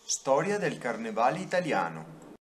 Storia del Carnevale italiano.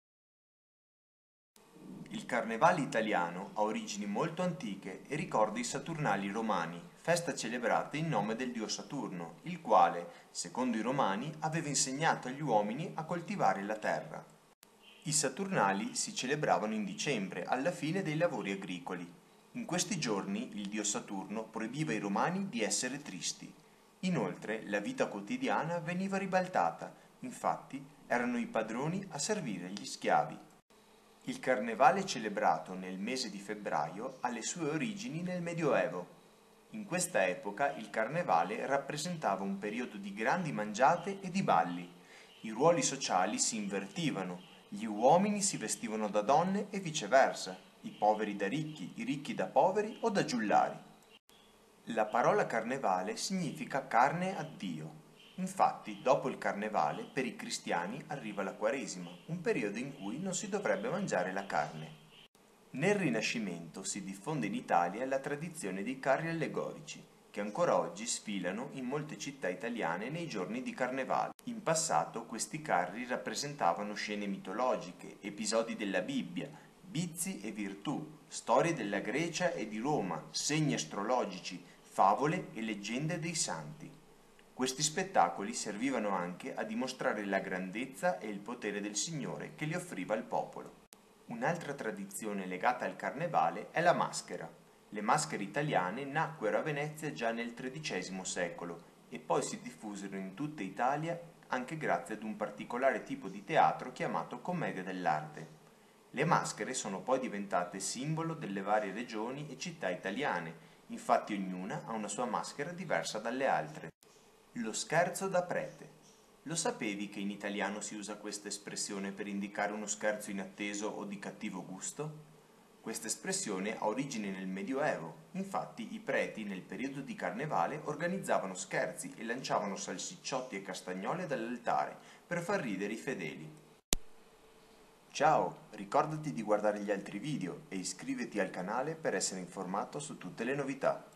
Il Carnevale italiano ha origini molto antiche e ricorda i Saturnali romani, festa celebrata in nome del dio Saturno, il quale, secondo i romani, aveva insegnato agli uomini a coltivare la terra. I Saturnali si celebravano in dicembre, alla fine dei lavori agricoli. In questi giorni il dio Saturno proibiva ai romani di essere tristi. Inoltre la vita quotidiana veniva ribaltata, infatti erano i padroni a servire gli schiavi. Il carnevale celebrato nel mese di febbraio ha le sue origini nel Medioevo. In questa epoca il carnevale rappresentava un periodo di grandi mangiate e di balli. I ruoli sociali si invertivano, gli uomini si vestivano da donne e viceversa, i poveri da ricchi, i ricchi da poveri o da giullari. La parola carnevale significa carne a Dio. Infatti, dopo il carnevale, per i cristiani arriva la Quaresima, un periodo in cui non si dovrebbe mangiare la carne. Nel Rinascimento si diffonde in Italia la tradizione dei carri allegorici, che ancora oggi sfilano in molte città italiane nei giorni di carnevale. In passato questi carri rappresentavano scene mitologiche, episodi della Bibbia, vizi e virtù, storie della Grecia e di Roma, segni astrologici, favole e leggende dei santi. Questi spettacoli servivano anche a dimostrare la grandezza e il potere del Signore che li offriva al popolo. Un'altra tradizione legata al carnevale è la maschera. Le maschere italiane nacquero a Venezia già nel XIII secolo e poi si diffusero in tutta Italia anche grazie ad un particolare tipo di teatro chiamato commedia dell'arte. Le maschere sono poi diventate simbolo delle varie regioni e città italiane, infatti ognuna ha una sua maschera diversa dalle altre. Lo scherzo da prete. Lo sapevi che in italiano si usa questa espressione per indicare uno scherzo inatteso o di cattivo gusto? Questa espressione ha origine nel Medioevo, infatti i preti nel periodo di carnevale organizzavano scherzi e lanciavano salsicciotti e castagnole dall'altare per far ridere i fedeli. Ciao, ricordati di guardare gli altri video e iscriviti al canale per essere informato su tutte le novità.